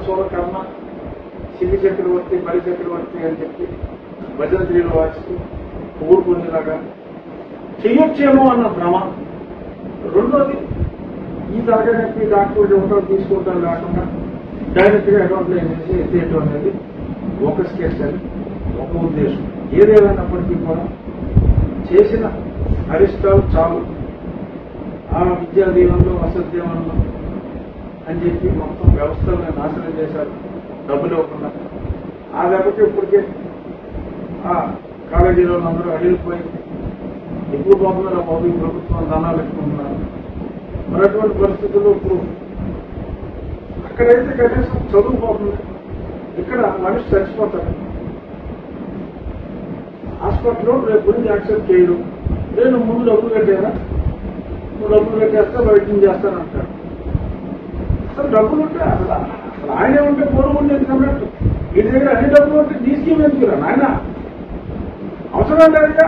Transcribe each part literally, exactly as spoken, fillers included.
సూరకర్ణ, శివి చక్రవర్తి, బలి చక్రవర్తి అని చెప్పి భజంత్రీలు వాచిస్తూ ఊరుకునేలాగా చెయ్యొచ్చేమో అన్న భ్రమ. రెండోది, ఈ తరగతి డాక్టర్ ఒకటో తీసుకుంటాం లేకుండా డైరెక్ట్ గా అకౌంట్లో వేసేసి ఎత్తేయటం అనేది ఒక స్కెచ్ అని ఒక ఉద్దేశం. ఏదేమైనప్పటికీ కూడా చేసిన అరిష్టాలు చాలు, ఆ విద్యా దీవెనలో వసతిదేవనలో అని చెప్పి మొత్తం వ్యవస్థలను నాశనం చేశారు డబ్బులు ఇవ్వకుండా. ఆ దెబ్బకి ఇప్పటికే ఆ కాలేజీలో అందరూ అడిగిపోయి ఎక్కువ పోతున్నారు. ఆ బాబు ప్రభుత్వం ధనాలు పెట్టుకుంటున్నారు. మరి అటువంటి పరిస్థితుల్లో ఇప్పుడు అక్కడైతే కనీసం చదువుపోతుంది, ఇక్కడ మనిషి చచ్చిపోతాడు. హాస్పిటల్లో రేపు గురించి యాక్సెప్ట్ చేయడం, నేను ముందు డబ్బులు కట్టారా, నువ్వు డబ్బులు కట్టేస్తే వైద్యం చేస్తానంటాడు. అసలు డబ్బులు ఉంటే అసలు అసలు ఆయనే ఉంటే పూర్వం ఉండేది కన్నట్టు వీటి దగ్గర అన్ని డబ్బులు ఉంటే నీ స్కీమ్ ఎందుకురా నాయన, అవసరం లేదుగా.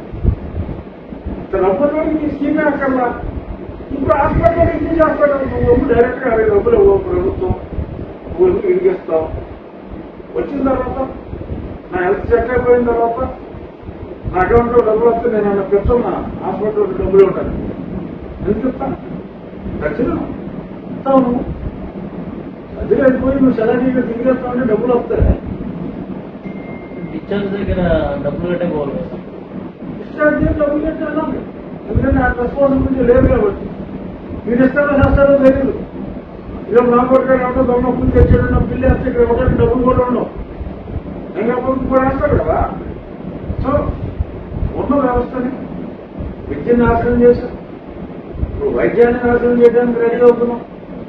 డబ్బులు నీ స్కీమే అక్కర్లా. ఇప్పుడు హాస్పిటల్లో ఏం చేస్తాడు, నువ్వు డైరెక్ట్ గా అదే డబ్బులు ఇవ్వవు, ప్రభుత్వం ఊరికి ఇడిగిస్తావు. వచ్చిన తర్వాత నా హెల్త్ సెట్ అయిపోయిన తర్వాత నా అకౌంట్లో డబ్బులు వస్తే నేను అన్న పెట్టున్నా హాస్పిటల్లో డబ్బులు ఉంటాను. ఎందుకు ఇస్తాను? ఖచ్చితంగా ఇస్తావు. నువ్వు అదే అయిపోయి నువ్వు సెలరీగా తిరిగేస్తా ఉంటే డబ్బులు వస్తాయి. డిశ్చార్జ్ దగ్గర డబ్బులు కట్టే పోవాలి కదా. డిశ్చార్జ్ చేసి డబ్బులు కట్టే అన్నాను, ఎందుకంటే ఆ రెస్పాన్సిబిలిటీ లేదు కాబట్టి. మీరు ఇస్తారో చేస్తారో తెలియదు. ఇలా నా కొడుకు ఎవరో దొంగ పుల్లి తెచ్చాడు, నా పిల్లి వేస్తే ఇక్కడ ఒకటి డబ్బులు కూడా ఉండవు. ఇంకా పొద్దు కూడా వేస్తాడు కదా. సో ఉన్న వ్యవస్థని విద్యను నాశనం చేశాం, ఇప్పుడు వైద్యాన్ని నాశనం చేయడానికి రెడీ అవుతున్నాం.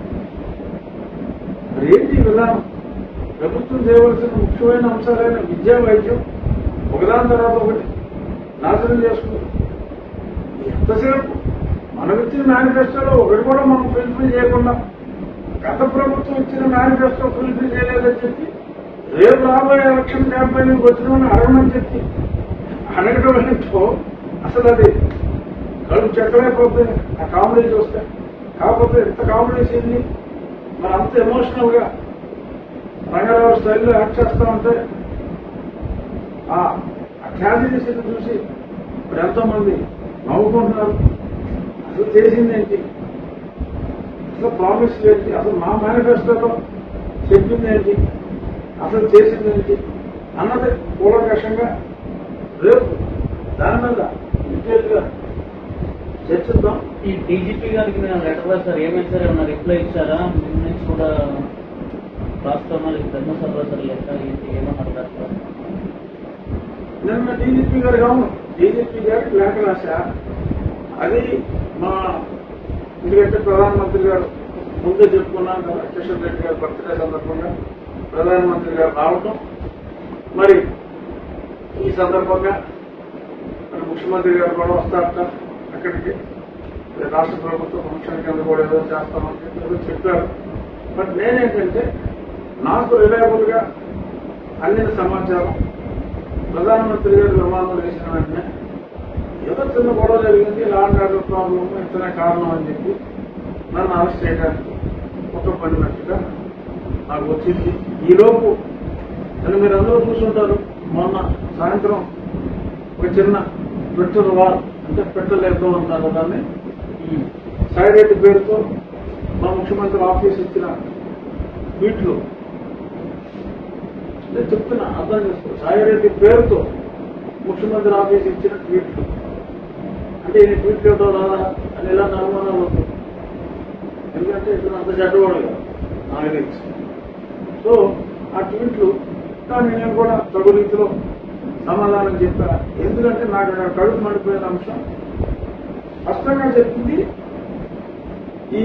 మరి ఏంటి విధానం? ప్రభుత్వం చేయవలసిన ముఖ్యమైన అంశాలైన విద్యా, వైద్యం ఒకదాని తర్వాత ఒకటి నాశనం చేసుకుంటాం. ఎంతసేపు మనం ఇచ్చిన మేనిఫెస్టోలో ఒకటి కూడా మనం ఫుల్ఫిల్ చేయకుండా గత ప్రభుత్వం ఇచ్చిన మేనిఫెస్టో ఫుల్ఫిల్ చేయలేదని చెప్పి రేపు రాబోయే ఎలక్షన్ క్యాంపెయినింగ్ వచ్చిన అడగమని చెప్పి అడగడం ఏంటో అసలు అది కడుపు చెక్కలేకపోతుంది ఆ కామెడీ చూస్తే. కాకపోతే ఇంత కామెడీ సీన్ని మరి అంత ఎమోషనల్ గా రంగారావు స్టైల్లో యాక్ట్ చేస్తా ఉంటే ఆ ట్రాజడీ సీన్ చూసి ఇప్పుడు ఎంతో మంది నవ్వుకుంటున్నారు. అసలు చేసింది ఏంటి, అసలు ప్రామిస్ ఏంటి, అసలు మా మేనిఫెస్టోలో చెప్పింది ఏంటి, అసలు చేసింది ఏంటి అన్నది కూలంకషంగా రేపు దాని మీద డీటెయిల్ గా చర్చిద్దాం. ఈ డీజీపీ గారికి నేను లెటర్ రాశారు, ఏమైంది సార్, ఏమన్నా రిప్లై ఇచ్చారా? ముందు నుంచి కూడా రాష్ట్రంలో ధర్మసభ సార్ లెటర్ ఏంటి ఏమన్నారు రాష్ట్రం? నిన్న డీజీపీ గారు కావు డీజీపీ గారికి లేఖ రాశా. అది మా ఎందుకంటే ప్రధానమంత్రి గారు ముందే చెప్పుకున్నాం కదా, కిషన్ రెడ్డి గారి బర్త్డే సందర్భంగా ప్రధానమంత్రి గారు రావటం, మరి ఈ సందర్భంగా మన ముఖ్యమంత్రి గారు కూడా వస్తారట అక్కడికి, రాష్ట్ర ప్రభుత్వ ఫంక్షన్ కింద కూడా ఏదో చేస్తామని చెప్పి ఏదో చెప్పారు. బట్ నేనేంటంటే నాకు రిలయబుల్ గా అందిన సమాచారం, ప్రధానమంత్రి గారు విమానం వేసిన వెంటనే ఏదో చిన్న గొడవ జరిగింది, లాండ్ ఆర్డర్ ప్రాబ్లం ఇతనే కారణం అని చెప్పి నన్ను అరెస్ట్ చేయడానికి కుట్రపడినట్టుగా నాకు వచ్చింది. ఈలోపు అని మీరు అందరూ చూసుంటారు, మొన్న సాయంత్రం ఒక చిన్న ట్విట్టర్ వార్ అంటే పెట్టలేద్దాం అంటారు దాన్ని, ఈ సైరెడ్డి పేరుతో మా ముఖ్యమంత్రి ఆఫీస్ ఇచ్చిన ట్వీట్లు నేను చెప్తున్నా అర్థం చేసుకో. సాయిరెడ్డి పేరుతో ముఖ్యమంత్రి ఆఫీస్ ఇచ్చిన ట్వీట్లు అంటే ఈయన ట్వీట్లు ఇవ్వడం రాదా అని ఇలాంటి అనుమానాలు వస్తాయి. ఎందుకంటే ఇతను అంత చెడ్డవాడు కదా నాకు తెలిసి. సో ఆ ట్వీట్లు కానీ నేను కూడా తగు రీతిలో సమాధానం చెప్పా. ఎందుకంటే నాకు అక్కడ కడుపు మండిపోయిన అంశం స్పష్టంగా చెప్పింది, ఈ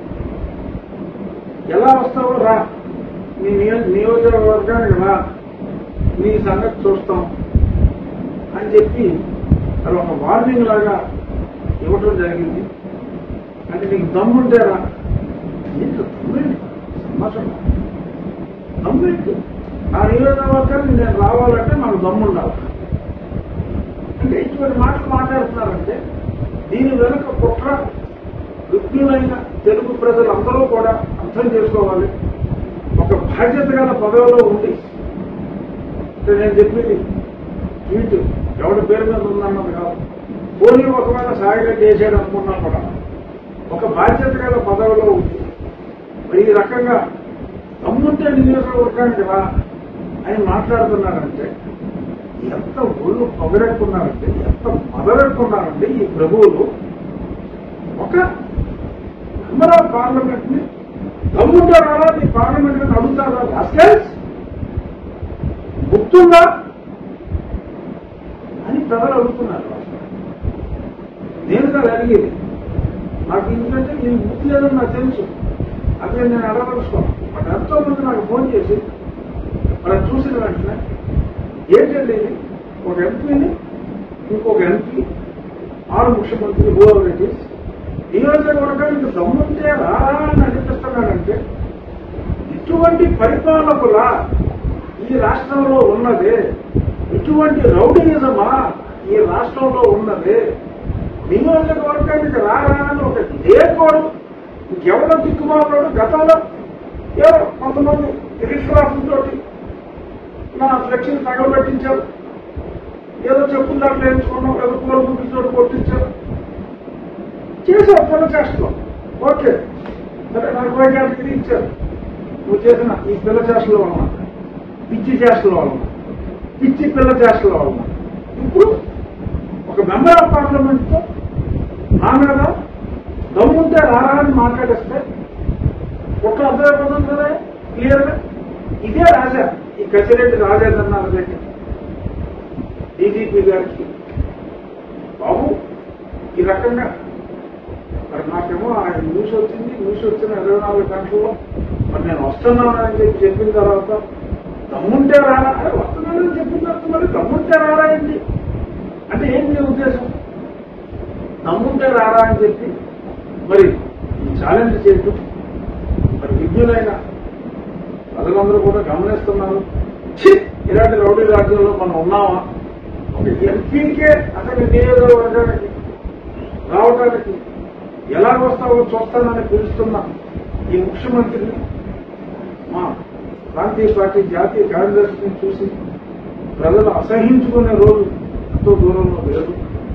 ఎలా వస్తావో రా, నీ నియోజకవర్గానికి రా, నీ సంగతి చూస్తాం అని చెప్పి అది ఒక వార్నింగ్ లాగా ఇవ్వటం జరిగింది. అంటే నీకు దమ్ముంటే రా, ఏంటో దమ్మేంటి సమాచారం, దమ్మేంటి ఆ నియోజకవర్గానికి నేను రావాలంటే నాకు దమ్ముండాలి. అంటే ఇటువంటి మాటలు మాట్లాడుతున్నారంటే దీని వెనుక కుట్ర విజ్ఞులైన తెలుగు ప్రజలందరూ కూడా అర్థం చేసుకోవాలి. ఒక బాధ్యత గల పదవిలో ఉండి అంటే నేను చెప్పింది ట్వీట్ ఎవరి పేరు మీద ఉందన్నది కాదు. పోనీ ఒకవేళ సాగిరెడ్డి చేసాడు అనుకున్నా కూడా ఒక బాధ్యత గల పదవిలో ఉంది మరి ఈ రకంగా దమ్ముంటే నియోజకవర్గానికి రా అని మాట్లాడుతున్నారంటే ఎంత ఒళ్ళు పొగరెక్కున్నారంటే ఎంత మొదలెట్టుకున్నారంటే ఈ ప్రభువులు ఒక మెంబర్ ఆఫ్ పార్లమెంట్ ని దమ్ముంటే రాలా ఈ పార్లమెంట్ ని అడుగుతారా రాస్కెల్స్ గుర్తుందా అని ప్రజలు అడుగుతున్నారు. నేను కాదు అడిగేది, నాకు ఎందుకంటే నేను గుర్తు లేదని నాకు తెలుసు, అదే నేను అడగలుసుకోను. బట్ ఎంతో మంది నాకు ఫోన్ చేసి అలా చూసిన వెంటనే ఏంటంటే ఇది ఒక ఎంపీని ఇంకొక ఎంపీ ఆరు ముఖ్యమంత్రి హూఎవర్ ఇట్ ఈస్ నియోజకవర్గానికి దమ్ముంటే రారా అని అనిపిస్తున్నాడంటే ఇటువంటి పరిపాలకుల ఈ రాష్ట్రంలో ఉన్నదే, ఇటువంటి రౌడీయిజమా ఈ రాష్ట్రంలో ఉన్నదే, నియోజకవర్గానికి రారా అని ఒక లేకోడు ఇంకెవరో దిక్కుమాలోడు గతంలో ఏదో కొంతమంది రిఫ్రాఫ్తో నా ఫ్లెక్సీని తగలబెట్టించారు, ఏదో చెప్పులు దాంట్లో వేయించుకున్నాం, ఏదో పూల గుడ్లతో కొట్టించారు, చేసావు పిల్ల చేష్టలో ఓకే సరే నాకు వైద్యానికి ఇచ్చారు. నువ్వు చేసిన ఈ పిల్ల చేష్టల వలన పిచ్చి చేష్టల వలన పిచ్చి పిల్ల చేష్టల వలన ఇప్పుడు ఒక మెంబర్ ఆఫ్ పార్లమెంట్ తో నా మీద దమ్ముంటే రారా అని మాట్లాడేస్తే ఒక్క అర్థమైపోతుంది కదా క్లియర్ గా. ఇదే రాజా ఈ కసిరెడ్డి రాజేంద్రనాథ్ రెడ్డి డీజీపీ గారికి బాబు ఈ రకంగా మరి నాకేమో ఆ న్యూస్ వచ్చింది, న్యూస్ వచ్చిన ఇరవై నాలుగు గంటల్లో మరి నేను వస్తున్నానని చెప్పి చెప్పిన తర్వాత దమ్ముంటే రారా అరే వస్తున్నానని చెప్పిన తర్వాత మరి దమ్ముంటే రారా ఏంటి అంటే ఏంటి నీ ఉద్దేశం? దమ్ముంటే రారా అని చెప్పి మరి ఛాలెంజ్ చేయటం మరి విజ్ఞులైన ప్రజలందరూ కూడా గమనిస్తున్నారు. ఇలాంటి రౌడీ రాజ్యంలో మనం ఉన్నామా? ఒక ఎంపీకే అసలు నియోజకవర్గానికి రావడానికి ఎలాగొస్తావో చూస్తానని పిలుస్తున్న ఈ ముఖ్యమంత్రిని మా ప్రాంతీయ పార్టీ జాతీయ కార్యదర్శిని చూసి ప్రజలు అసహించుకునే రోజు ఎంతో దూరంలో లేదు.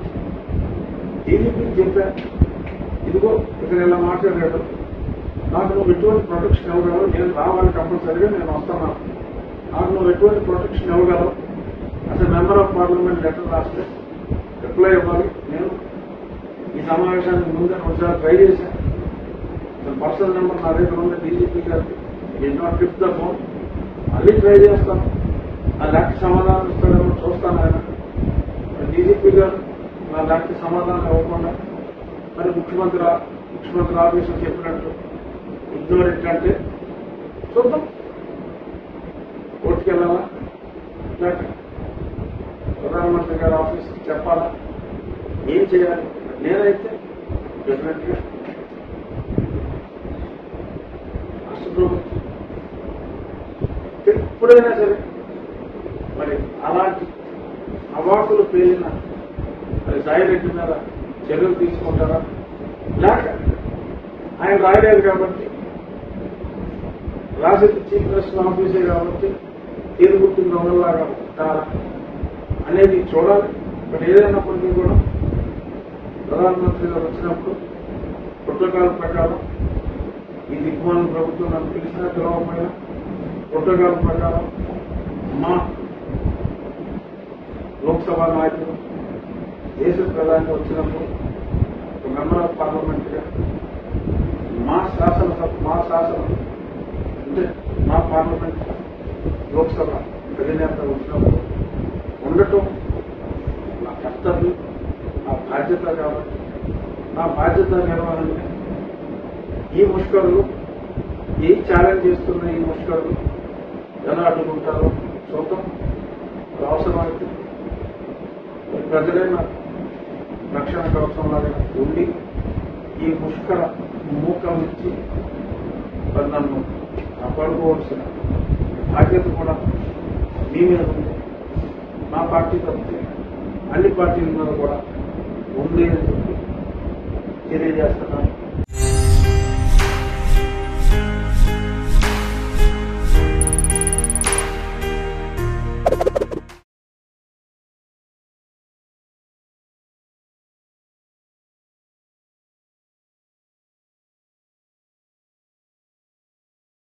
టీడీపీకి చెప్పా ఇదిగో ఇక్కడ ఇలా మాట్లాడాడు, నాకు నువ్వు ఎటువంటి ప్రొటెక్షన్ ఇవ్వగలవు, నేను రావాలి కంపల్సరీగా నేను వస్తున్నాను, నాకు నువ్వు ఎటువంటి ప్రొటెక్షన్ ఇవ్వగలవు, అసలు మెంబర్ ఆఫ్ పార్లమెంట్ లెటర్ రాస్తే రిప్లై ఇవ్వాలి. నేను ఈ సమావేశానికి ముందే ఒకసారి ట్రై చేశాను, పర్సనల్ నెంబర్ నా దగ్గర ఉంది డీజీపీ గారికి, it not gift the phone, మళ్ళీ ట్రై చేస్తాను, నా దానికి సమాధానం ఇస్తాడేమో చూస్తాను. ఆయన డీజీపీ గారు నా దానికి సమాధానం ఇవ్వకుండా మరి ముఖ్యమంత్రి ముఖ్యమంత్రి ఆఫీసులు చెప్పినట్టు ఇగ్నోరెంట్ అంటే చూద్దాం, కోర్టుకు వెళ్ళాలా లేక ప్రధానమంత్రి గారి ఆఫీస్కి చెప్పాలా, ఏం చేయాలి? నేనైతే డెఫినెట్ గా రాష్ట్ర ప్రభుత్వం ఎప్పుడైనా సరే మరి అలాంటి అవాకులు పేలిన మరి సాయిరెడ్డి మీద చర్యలు తీసుకుంటారా లేక ఆయన రాయలేదు కాబట్టి రాసేది చీఫ్ మినిస్టర్ ఆఫీసే కాబట్టి తీరుగుట్టిన దొంగలాగా ఉంటారా అనేది చూడాలి. బట్ ఏదైనప్పటికీ కూడా ప్రధానమంత్రి గారు వచ్చినప్పుడు ప్రోటోకాల్ ప్రకారం ఈ దిగ్మాన ప్రభుత్వం నన్ను పిలిచినా పిలవకపోయినా ప్రోటోకాల్ ప్రకారం మా లోక్సభ నాయకులు దేశ ప్రధాని వచ్చినప్పుడు ఒక మెంబర్ ఆఫ్ పార్లమెంట్ గా మా శాసనసభ మా శాసనం అంటే మా పార్లమెంట్ లోక్సభ అధినేత వచ్చినప్పుడు ఉండటం నా కర్తవ్యం, నా బాధ్యత. కాబట్టి నా బాధ్యత నిర్వహణ ఈ ముష్కరులు ఏ ఛాలెంజ్ చేస్తున్న ఈ ముష్కరులు ఎలా అడ్డుకుంటారో చూద్దాం. అవసరమైతే ప్రజలైన రక్షణ కవచంలాగా ఉండి ఈ ముష్కర మూకం నుంచి నన్ను కాపాడుకోవాల్సిన బాధ్యత కూడా మీ మీద ఉంది. మా పార్టీ తప్పితే అన్ని పార్టీల మీద కూడా ఉంది అని చెప్పి తెలియజేస్తున్నాను.